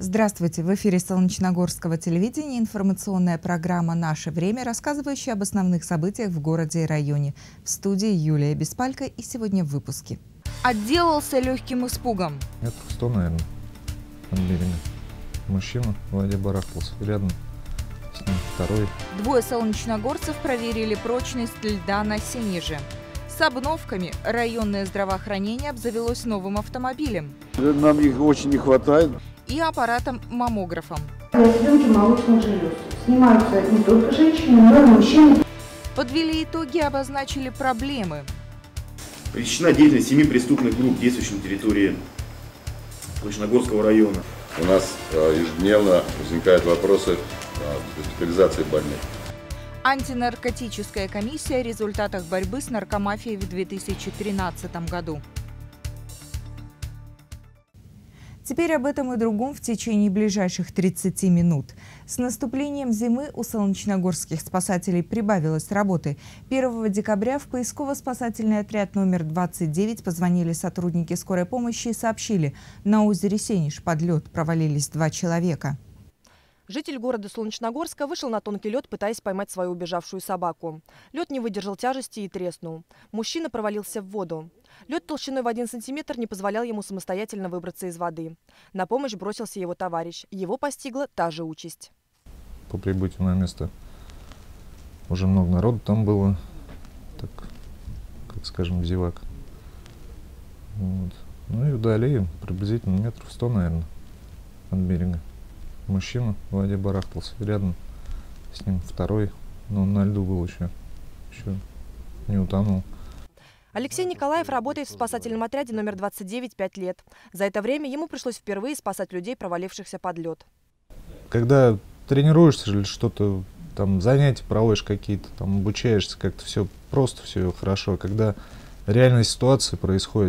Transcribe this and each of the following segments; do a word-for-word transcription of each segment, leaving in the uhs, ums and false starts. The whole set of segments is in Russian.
Здравствуйте! В эфире Солнечногорского телевидения информационная программа «Наше время», рассказывающая об основных событиях в городе и районе. В студии Юлия Беспалько, и сегодня в выпуске. Отделался легким испугом. Метров сто, наверное, от берега. Мужчина в воде барахтался. Рядом с ним второй. Двое солнечногорцев проверили прочность льда на Сенеже. С обновками районное здравоохранение обзавелось новым автомобилем. Нам их очень не хватает. И аппаратом-маммографом. Для съемки молочных желез снимаются не только женщины, но и мужчины. Подвели итоги, обозначили проблемы. Пресечена деятельность семи преступных групп, действующих на территории Солнечногорского района. У нас ежедневно возникают вопросы госпитализации больных. Антинаркотическая комиссия о результатах борьбы с наркомафией в две тысячи тринадцатом году. Теперь об этом и другом в течение ближайших тридцати минут. С наступлением зимы у солнечногорских спасателей прибавилось работы. первого декабря в поисково-спасательный отряд номер двадцать девять позвонили сотрудники скорой помощи и сообщили, на озере Сенеж под лед провалились два человека. Житель города Солнечногорска вышел на тонкий лед, пытаясь поймать свою убежавшую собаку. Лед не выдержал тяжести и треснул. Мужчина провалился в воду. Лед толщиной в один сантиметр не позволял ему самостоятельно выбраться из воды. На помощь бросился его товарищ. Его постигла та же участь. По прибытию на место уже много народу там было, так, как скажем, зевак. Вот. Ну и вдали приблизительно метров сто, наверное, от берега. Мужчина в воде барахтался. Рядом с ним второй, но он на льду был еще, еще не утонул. Алексей Николаев работает в спасательном отряде номер двадцать девять пять лет. За это время ему пришлось впервые спасать людей, провалившихся под лед. Когда тренируешься или что-то, там занятия проводишь какие-то, там обучаешься, как-то все просто, все хорошо. Когда реальная ситуация происходит,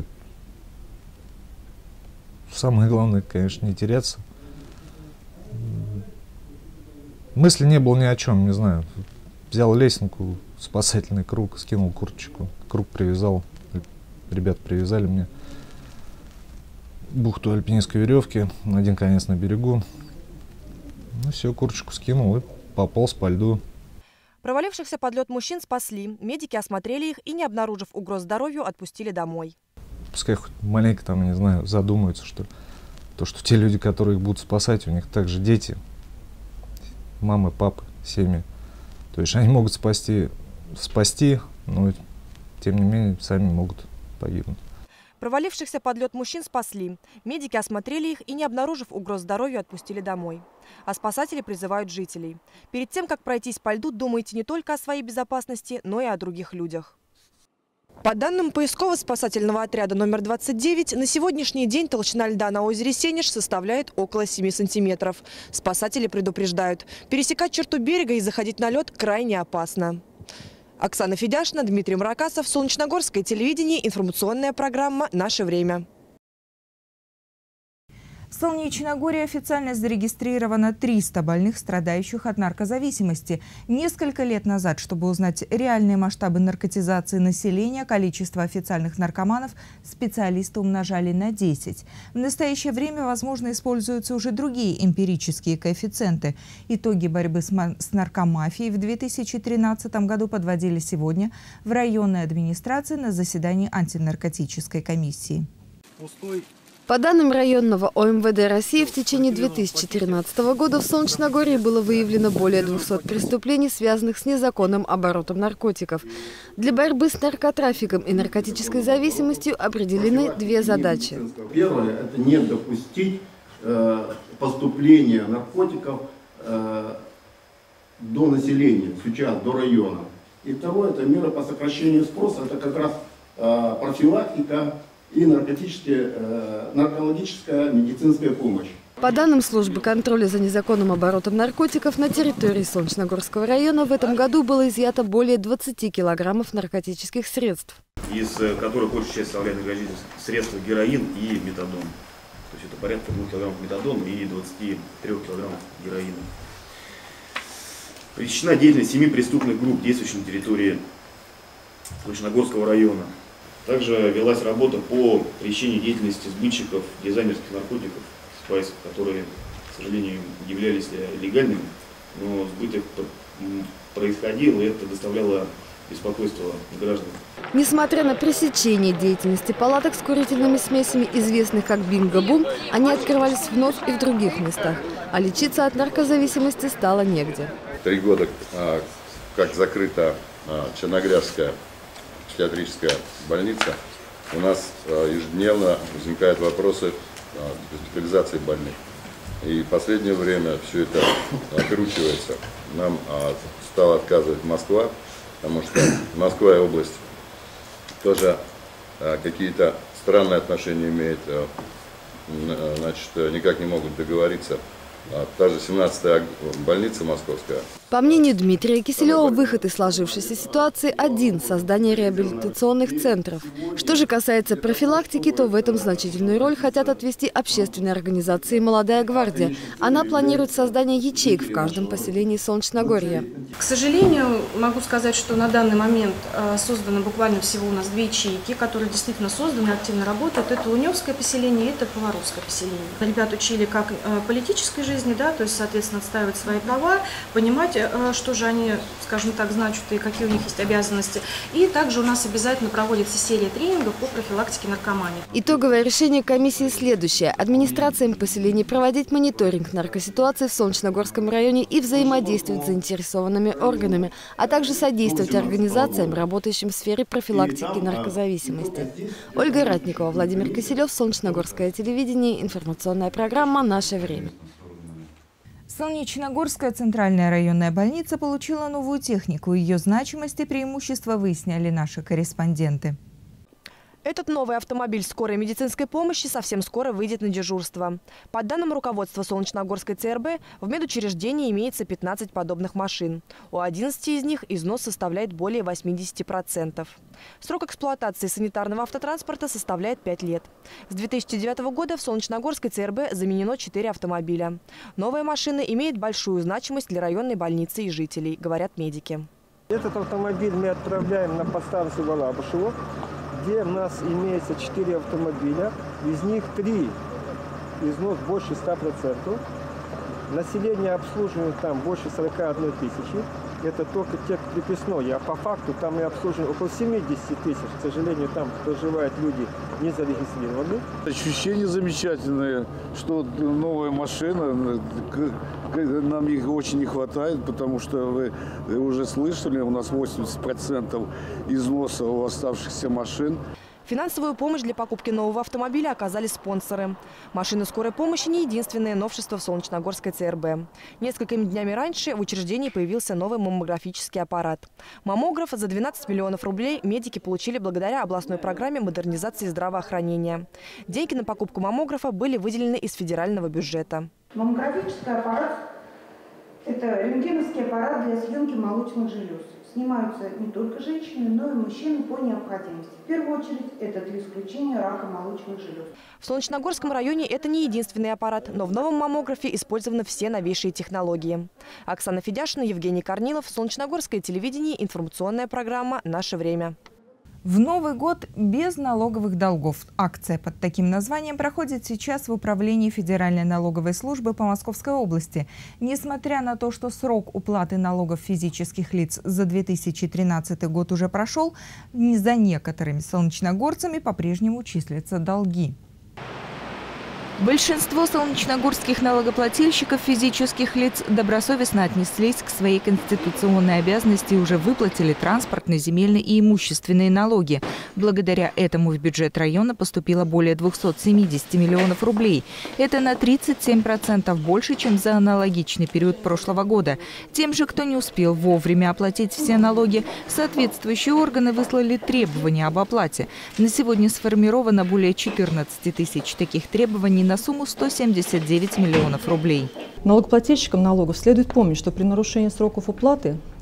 самое главное, конечно, не теряться. Мысли не было ни о чем, не знаю. Взял лесенку, спасательный круг, скинул курточку, круг привязал. Ребята привязали мне бухту альпинистской веревки, один конец на берегу. Ну все, курточку скинул и пополз по льду. Провалившихся под лед мужчин спасли. Медики осмотрели их и, не обнаружив угроз здоровью, отпустили домой. Пускай хоть маленько там, не знаю, задумаются, что то, что те люди, которые их будут спасать, у них также дети. Мамы, папы, семьи. То есть они могут спасти, спасти, но тем не менее сами могут погибнуть. Провалившихся под лед мужчин спасли. Медики осмотрели их и, не обнаружив угроз здоровью, отпустили домой. А спасатели призывают жителей: перед тем, как пройтись по льду, думайте не только о своей безопасности, но и о других людях. По данным поисково-спасательного отряда номер двадцать девять, на сегодняшний день толщина льда на озере Сенеж составляет около семи сантиметров. Спасатели предупреждают: пересекать черту берега и заходить на лед крайне опасно. Оксана Федяшина, Дмитрий Мракасов, Солнечногорское телевидение, информационная программа «Наше время». В Солнечногорье официально зарегистрировано триста больных, страдающих от наркозависимости. Несколько лет назад, чтобы узнать реальные масштабы наркотизации населения, количество официальных наркоманов специалисты умножали на десять. В настоящее время, возможно, используются уже другие эмпирические коэффициенты. Итоги борьбы с наркомафией в две тысячи тринадцатом году подводили сегодня в районной администрации на заседании антинаркотической комиссии. По данным районного О Эм Вэ Дэ России, в течение две тысячи тринадцатого года в Солнечногорье было выявлено более двухсот преступлений, связанных с незаконным оборотом наркотиков. Для борьбы с наркотрафиком и наркотической зависимостью определены две задачи. Первое – это не допустить э, поступления наркотиков э, до населения, сейчас до района. И второе – это меры по сокращению спроса, это как раз э, профилактика и наркотическая, э, наркологическая медицинская помощь. По данным службы контроля за незаконным оборотом наркотиков, на территории Солнечногорского района в этом году было изъято более двадцати килограммов наркотических средств, из которых большая часть составляет средства героин и метадон. То есть это порядка двух килограммов метадона и двадцати трёх килограммов героина. Пресечена деятельность семи преступных групп, действующих на территории Солнечногорского района. Также велась работа по пресечению деятельности сбытчиков дизайнерских наркотиков, спайсов, которые к сожалению, являлись легальными, но сбыт их происходил, и это доставляло беспокойство граждан. Несмотря на пресечение деятельности палаток с курительными смесями, известных как «Бинго-бум», они открывались вновь и в других местах, а лечиться от наркозависимости стало негде. Три года, как закрыта Черногрязская психиатрическая больница, у нас ежедневно возникают вопросы госпитализации больных. И в последнее время все это окручивается. Нам стала отказывать Москва, потому что Москва и область тоже какие-то странные отношения имеют, значит, никак не могут договориться. Та же семнадцатая больница московская. По мнению Дмитрия Киселева, выход из сложившейся ситуации один – создание реабилитационных центров. Что же касается профилактики, то в этом значительную роль хотят отвести общественные организации «Молодая гвардия». Она планирует создание ячеек в каждом поселении Солнечногорья. К сожалению, могу сказать, что на данный момент создано буквально всего у нас две ячейки, которые действительно созданы, активно работают. Это Луневское поселение и это Поваровское поселение. Ребят учили как политической жизни, да, то есть, соответственно, отстаивать свои права, понимать, что же они, скажем так, значат и какие у них есть обязанности. И также у нас обязательно проводится серия тренингов по профилактике наркомании. Итоговое решение комиссии следующее. Администрациям поселений проводить мониторинг наркоситуации в Солнечногорском районе и взаимодействовать с заинтересованными органами, а также содействовать организациям, работающим в сфере профилактики наркозависимости. Ольга Ратникова, Владимир Киселев, Солнечногорское телевидение, информационная программа «Наше время». Солнечногорская центральная районная больница получила новую технику. Ее значимость и преимущества выясняли наши корреспонденты. Этот новый автомобиль скорой медицинской помощи совсем скоро выйдет на дежурство. По данным руководства Солнечногорской ЦРБ, в медучреждении имеется пятнадцать подобных машин. У одиннадцати из них износ составляет более восьмидесяти процентов. Срок эксплуатации санитарного автотранспорта составляет пять лет. С две тысячи девятого года в Солнечногорской ЦРБ заменено четыре автомобиля. Новая машина имеет большую значимость для районной больницы и жителей, говорят медики. Этот автомобиль мы отправляем на подстанцию Валабушево, где у нас имеется четыре автомобиля, из них три износ больше ста процентов. Население обслуживаем там больше сорока одной тысячи. Это только те приписные, а по факту там и обслуживаем около семидесяти тысяч. К сожалению, там проживают люди не зарегистрированы. Ощущение замечательное, что новая машина, нам их очень не хватает, потому что вы уже слышали, у нас восемьдесят процентов износа у оставшихся машин. Финансовую помощь для покупки нового автомобиля оказали спонсоры. Машины скорой помощи не единственное новшество в Солнечногорской ЦРБ. Несколькими днями раньше в учреждении появился новый маммографический аппарат. Маммограф за двенадцать миллионов рублей медики получили благодаря областной программе модернизации здравоохранения. Деньги на покупку маммографа были выделены из федерального бюджета. Маммографический аппарат – это рентгеновский аппарат для съемки молочных желез. Снимаются не только женщины, но и мужчины по необходимости. В первую очередь это для исключения рака молочных желез. В Солнечногорском районе это не единственный аппарат, но в новом маммографе использованы все новейшие технологии. Оксана Федяшина, Евгений Корнилов, Солнечногорское телевидение, информационная программа «Наше время». В Новый год без налоговых долгов. Акция под таким названием проходит сейчас в управлении Федеральной налоговой службы по Московской области. Несмотря на то, что срок уплаты налогов физических лиц за две тысячи тринадцатый год уже прошел, за некоторыми солнечногорцами по-прежнему числятся долги. Большинство солнечногорских налогоплательщиков физических лиц добросовестно отнеслись к своей конституционной обязанности и уже выплатили транспортные, земельные и имущественные налоги. Благодаря этому в бюджет района поступило более двухсот семидесяти миллионов рублей. Это на тридцать семь процентов больше, чем за аналогичный период прошлого года. Тем же, кто не успел вовремя оплатить все налоги, соответствующие органы выслали требования об оплате. На сегодня сформировано более четырнадцати тысяч таких требований на сумму сто семьдесят девять миллионов рублей. Налогоплательщикам налогов следует помнить, что при нарушении сроков уплаты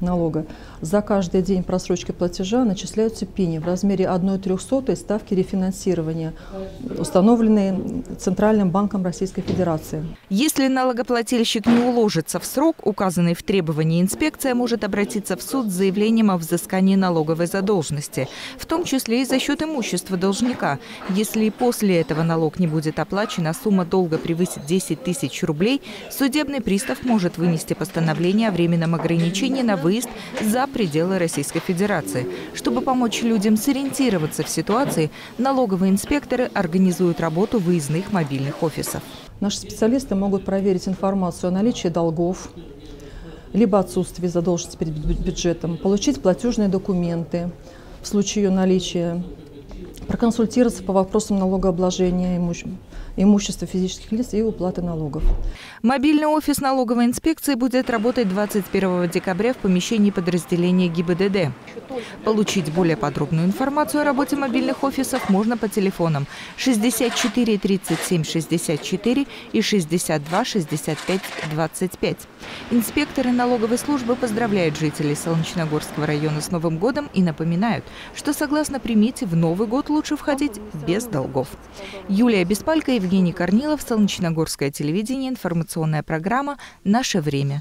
налога, за каждый день просрочки платежа начисляются пени в размере одной трехсотой ставки рефинансирования, установленные Центральным банком Российской Федерации. Если налогоплательщик не уложится в срок, указанный в требовании, инспекция может обратиться в суд с заявлением о взыскании налоговой задолженности, в том числе и за счет имущества должника. Если и после этого налог не будет оплачен, а сумма долга превысит десять тысяч рублей, судебный пристав может вынести постановление о временном ограничении на выезд за пределы Российской Федерации. Чтобы помочь людям сориентироваться в ситуации, налоговые инспекторы организуют работу выездных мобильных офисов. Наши специалисты могут проверить информацию о наличии долгов, либо отсутствии задолженности перед бюджетом, получить платежные документы в случае ее наличия, проконсультироваться по вопросам налогообложения имущества физических лиц и уплаты налогов. Мобильный офис налоговой инспекции будет работать двадцать первого декабря в помещении подразделения ГИБДД. Получить более подробную информацию о работе мобильных офисов можно по телефонам шестьдесят четыре тридцать семь шестьдесят четыре и шестьдесят два шестьдесят пять двадцать пять. Инспекторы налоговой службы поздравляют жителей Солнечногорского района с Новым годом и напоминают, что согласно примете в Новый год лучше входить без долгов. Юлия Беспалько, Евгений Корнилов, Солнечногорское телевидение, информационная программа «Наше время».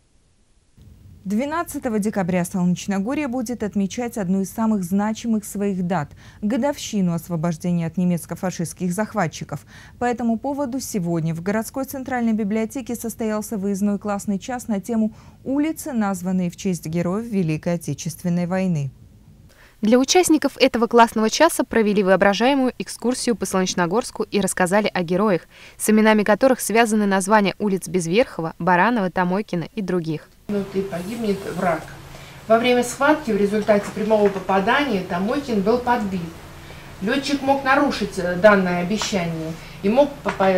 двенадцатого декабря Солнечногорье будет отмечать одну из самых значимых своих дат – годовщину освобождения от немецко-фашистских захватчиков. По этому поводу сегодня в городской центральной библиотеке состоялся выездной классный час на тему «Улицы, названные в честь героев Великой Отечественной войны». Для участников этого классного часа провели воображаемую экскурсию по Солнечногорску и рассказали о героях, с именами которых связаны названия улиц Безверхова, Баранова, Томойкина и других. И погибнет враг. Во время схватки в результате прямого попадания Томойкин был подбит. Летчик мог нарушить данное обещание и мог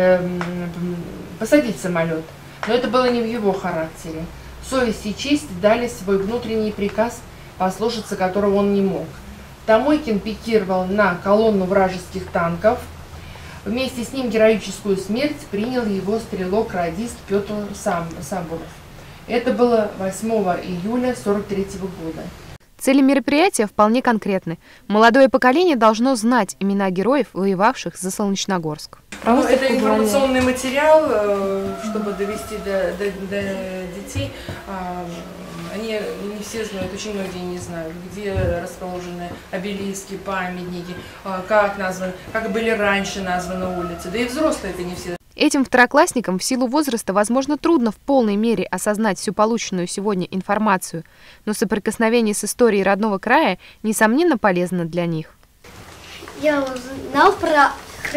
посадить самолет, но это было не в его характере. Совесть и честь дали свой внутренний приказ, послушаться которого он не мог. Томойкин пикировал на колонну вражеских танков. Вместе с ним героическую смерть принял его стрелок-радист Петр Сабуров. Это было восьмого июля сорок третьего года. Цели мероприятия вполне конкретны. Молодое поколение должно знать имена героев, воевавших за Солнечногорск. Ну, это информационный материал, чтобы довести до, до, до детей. Они не все знают, очень многие не знают, где расположены обелиски, памятники, как названы, как были раньше названы улицы. Да и взрослые это не все. Этим второклассникам в силу возраста, возможно, трудно в полной мере осознать всю полученную сегодня информацию, но соприкосновение с историей родного края, несомненно, полезно для них. Я узнал про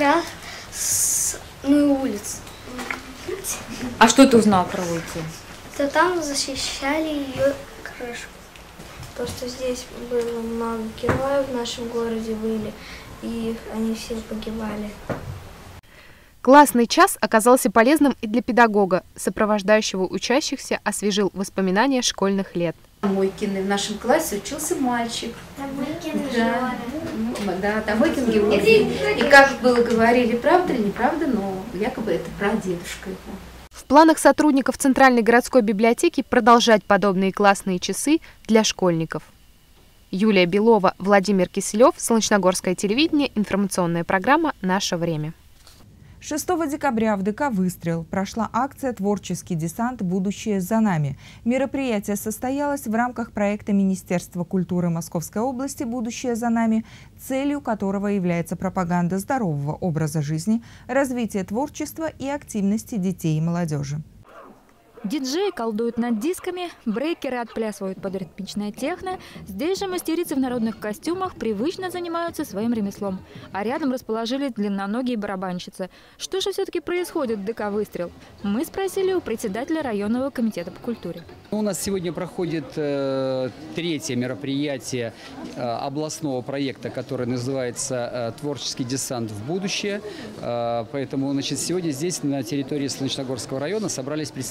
Красную улицу. А что ты узнал про улицу? То там защищали ее крышу. То, что здесь было много героев в нашем городе были, и они все погибали. Классный час оказался полезным и для педагога, сопровождающего учащихся, освежил воспоминания школьных лет. Томойкин в нашем классе учился мальчик. Томойкин да. Да, Томойкин Георгий. И как было говорили, правда или неправда, но якобы это прадедушка его. В планах сотрудников Центральной городской библиотеки продолжать подобные классные часы для школьников. Юлия Белова, Владимир Киселев, Солнечногорское телевидение, информационная программа «Наше время». шестого декабря в ДК «Выстрел» прошла акция «Творческий десант. Будущее за нами». Мероприятие состоялось в рамках проекта Министерства культуры Московской области «Будущее за нами», целью которого является пропаганда здорового образа жизни, развитие творчества и активности детей и молодежи. Диджеи колдуют над дисками, брейкеры отплясывают под ритмичное техно. Здесь же мастерицы в народных костюмах привычно занимаются своим ремеслом. А рядом расположились длинноногие барабанщицы. Что же все-таки происходит в ДК «Выстрел»? Мы спросили у председателя районного комитета по культуре. У нас сегодня проходит э, третье мероприятие э, областного проекта, который называется э, «Творческий десант в будущее». Э, поэтому значит, сегодня здесь, на территории Солнечногорского района, собрались представители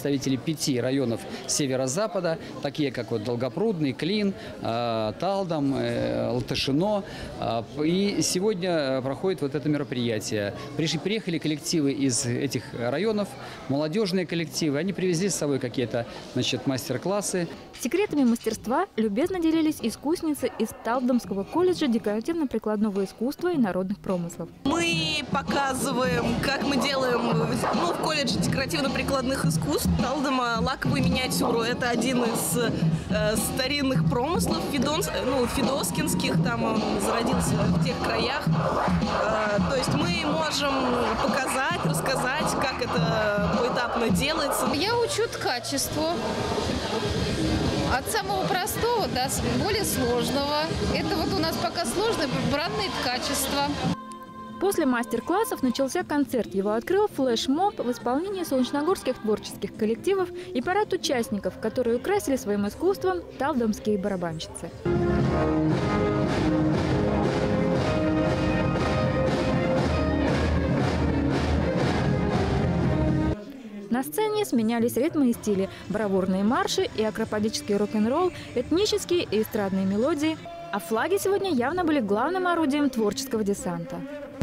пяти районов северо-запада, такие как вот Долгопрудный, Клин, Талдом, Латышино. И сегодня проходит вот это мероприятие. Пришли, приехали коллективы из этих районов, молодежные коллективы. Они привезли с собой какие-то, значит, мастер-классы. Секретами мастерства любезно делились искусницы из Талдомского колледжа декоративно-прикладного искусства и народных промыслов. Мы показываем, как мы делаем, ну, в колледже декоративно-прикладных искусств Талдома лаковую миниатюру. Это один из э, старинных промыслов фидонс, ну, федоскинских, там он зародился в тех краях. Э, то есть мы можем показать, рассказать, как это поэтапно делается. Я учу ткачеству. От самого простого до более сложного. Это вот у нас пока сложное бранное ткачество. После мастер-классов начался концерт. Его открыл флешмоб в исполнении солнечногорских творческих коллективов и парад участников, которые украсили своим искусством талдомские барабанщицы. На сцене сменялись ритмы и стили, бравурные марши и акропатический рок-н-ролл, этнические и эстрадные мелодии. А флаги сегодня явно были главным орудием творческого десанта.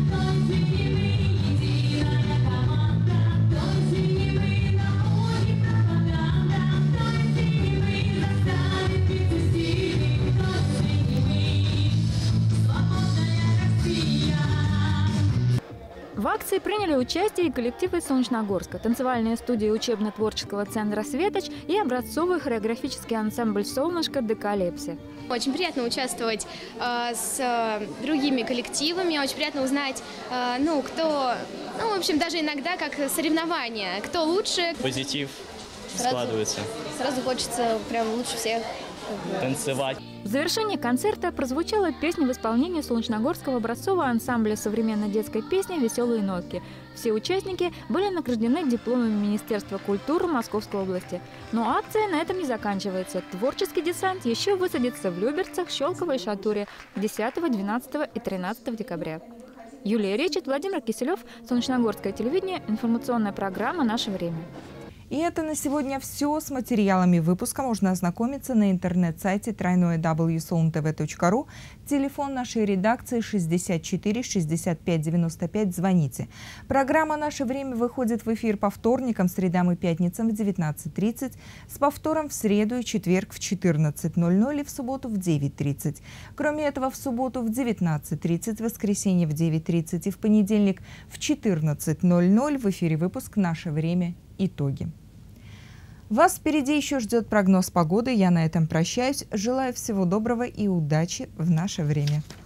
В акции приняли участие и коллективы из Солнечногорска, танцевальные студии учебно-творческого центра «Светоч» и образцовый хореографический ансамбль «Солнышко» Декалепси. Очень приятно участвовать э, с э, другими коллективами, очень приятно узнать, э, ну, кто, ну, в общем, даже иногда как соревнования, кто лучше. Позитив сразу, складывается. Сразу хочется прям лучше всех танцевать. В завершении концерта прозвучала песня в исполнении Солнечногорского образцового ансамбля современной детской песни «Веселые нотки». Все участники были награждены дипломами Министерства культуры Московской области. Но акция на этом не заканчивается. Творческий десант еще высадится в Люберцах, Щелково и Шатуре десятого, двенадцатого и тринадцатого декабря. Юлия Речет, Владимир Киселев, Солнечногорское телевидение, информационная программа «Наше время». И это на сегодня все. С материалами выпуска можно ознакомиться на интернет-сайте тройное дабл ю солн тэ вэ точка ру. Телефон нашей редакции шестьдесят четыре шестьдесят пять девяносто пять. Звоните. Программа «Наше время» выходит в эфир по вторникам, средам и пятницам в девятнадцать тридцать, с повтором в среду и четверг в четырнадцать ноль ноль и в субботу в девять тридцать. Кроме этого, в субботу в девятнадцать тридцать, в воскресенье в девять тридцать и в понедельник в четырнадцать ноль ноль в эфире выпуск «Наше время. Итоги». Вас впереди еще ждет прогноз погоды. Я на этом прощаюсь. Желаю всего доброго и удачи в наше время.